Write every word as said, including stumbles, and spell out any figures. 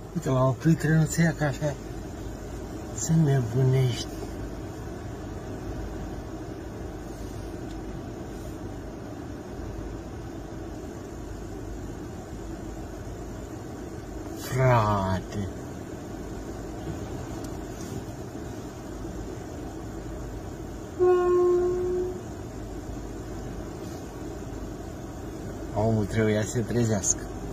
Uite, l-a oprit trenul să ia cafea. Să nebunești. Frate. Omul trebuia să se trezească.